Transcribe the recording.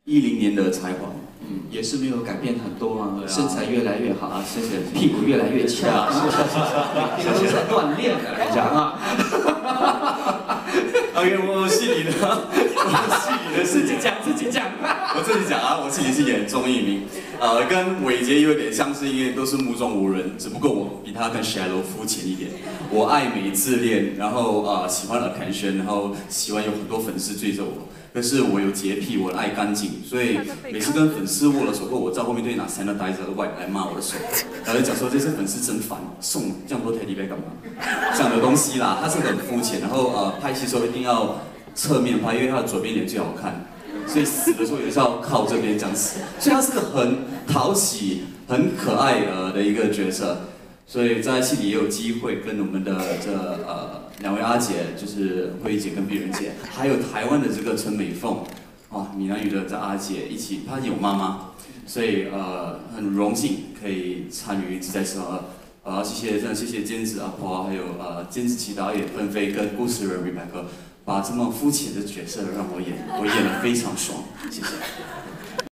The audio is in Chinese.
10年的才华， 也是没有改变很多啊，身材越来越好啊，谢谢， 屁股越来越翘，这个都是在锻炼的，来讲啊。 OK， 我戏里的， 自己讲， 我自己讲啊，我自己是演钟义明，跟伟杰有点相似，因为都是目中无人，只不过我比他更 shallow 肤浅一点。我爱美自恋，然后喜欢 attention， 然后喜欢有很多粉丝追着我。可是我有洁癖，我爱干净，所以每次跟粉丝握了手后，我在后面都会拿 sanitizer 的 wipe 来骂我的手，然后讲说这些粉丝真烦，送这样多 teddy bear 干嘛？这样的东西啦，他是很肤浅，然后拍戏的时候一定要侧面拍，因为他的左边脸最好看，所以死的时候也是要靠这边这样死，所以他是个很讨喜、很可爱的一个角色。所以在戏里也有机会跟我们的2位阿姐，就是慧姐跟碧人姐，还有台湾的这个陈美凤，闽南语的这阿姐一起，她有妈妈，所以很荣幸可以参与一直在说，谢谢监制阿婆，还有监制齐导演纷飞跟故事人 Rebecca， 把这么肤浅的角色让我演得非常爽，谢谢。